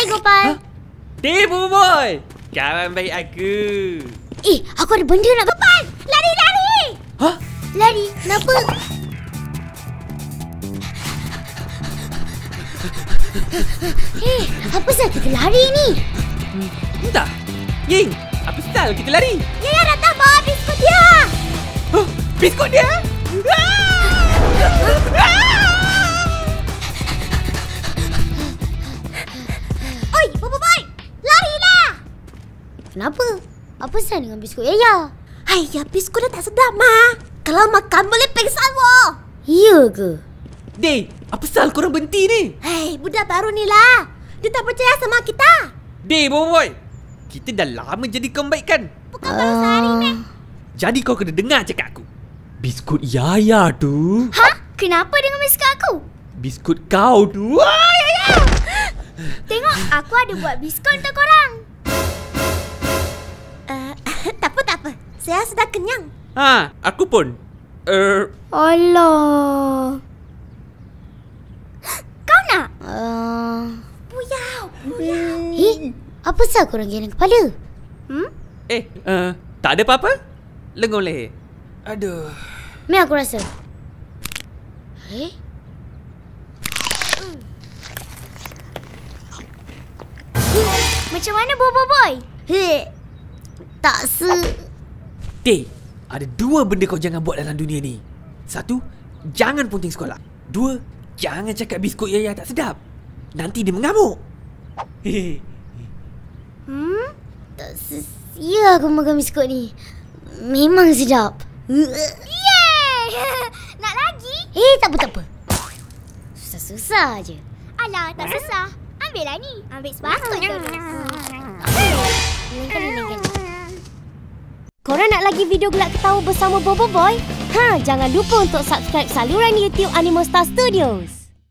Hai Gopal. Tipu boy. Kawan baik aku. Aku ada benda nak Gopal. Lari. Hah? Lari. Kenapa? Apa sahaja kita lari ni? Entah. Ying, apa sal kita lari? Yaya datang bawa biskut dia. Huh? Biskut dia? Oi, boy. Larilah. Kenapa? Apa sahaja dengan biskut Yaya? Ayah, biskut dah tak sedap, Ma. Kalau makan boleh pingsan, wo. Ya ke? Dey, apa sal korang berhenti ni? Hei, budak baru ni lah. Dia tak percaya sama kita. Dey, boy. Kita dah lama jadi kawan baik kan? Bukan baru sehari ni. Jadi kau kena dengar cakap aku. Biskut Yaya tu. Ha? Kenapa dengan biskut aku? Biskut kau tu. Wah, Yaya! Tengok, aku ada buat biskut untuk korang. Tak apa. Saya sudah kenyang. Ha, aku pun. Allah. Kau nak? Buyau. Apa sah korang geleng kepala? Tak ada apa-apa? Lengur leher. Aduh. Mari aku rasa. Macam mana boy? Tak Dey, ada dua benda kau jangan buat dalam dunia ni. Satu, jangan punting sekolah. Dua, jangan cakap biskut Yaya tak sedap. Nanti dia mengamuk. Tak sia aku makan biskut ni. Memang sedap. Yeay! Nak lagi? Tak apa. Susah-susah je. Alah, tak susah. Ambillah ni. Ambil sepatut terus. Lain kali. Korang nak lagi video gelak ketawa bersama Bobo Boy? Jangan lupa untuk subscribe saluran YouTube Animo Star Studios.